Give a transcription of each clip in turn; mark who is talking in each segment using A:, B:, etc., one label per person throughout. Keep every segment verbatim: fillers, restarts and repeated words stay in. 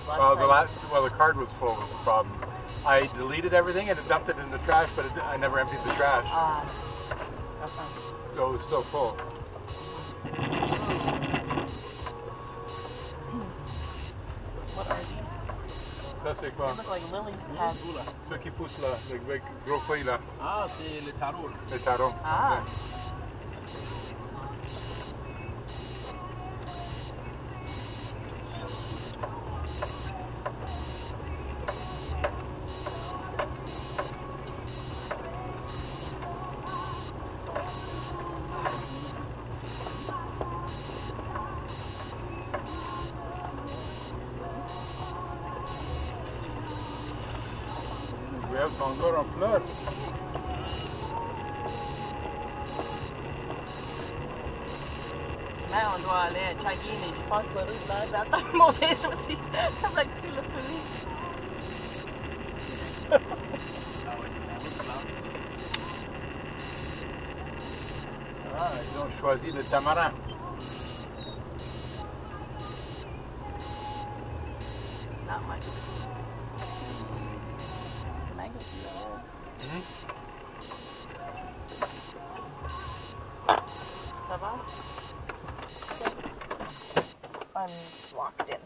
A: last
B: well,
A: time?
B: the last, well, the card was full was the problem. I deleted everything and dumped it in the trash, but it, I never emptied the trash.
A: Ah, that's fine.
B: So it was still full.
A: What are these?
B: Ça c'est quoi?
A: They look like lily pads.
B: Ceux qui poussent là, les gros feuilles là.
C: Ah, c'est les tarots.
B: Les tarots.
A: Ah.
B: Okay. Oui, elles sont encore en fleurs.
A: Là, on doit aller à Chagin et je pense que la route là, ça attend mauvaise aussi. Avec tout le fruit.
B: Ah, ils ont choisi le tamarin.
A: Not much. Mango flower.
B: Mm-hmm.
A: Ça va? I'm locked in.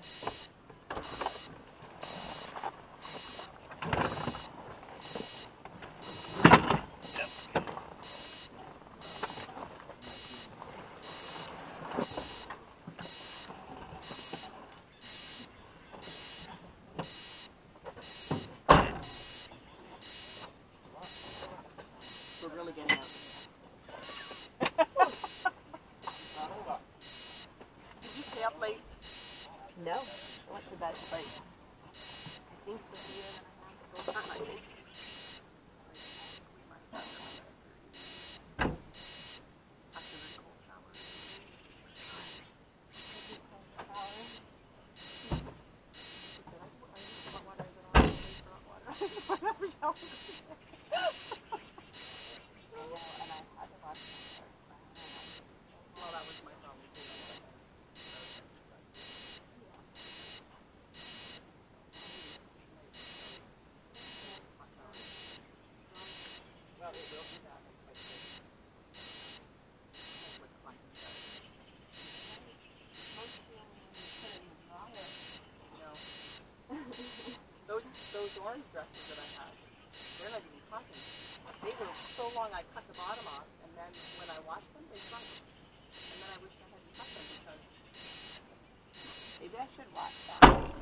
A: We're really getting out. Did you stay up late? No. I went to bed late. I think the beer that I had was not my favorite. After the cold shower. Well, that was my problem too. Those, those orange dresses that I had, they're not even cotton. They were so long I cut the bottom off, and then when I washed them, they shrunk. And then I wish I hadn't cut them because maybe I should wash that.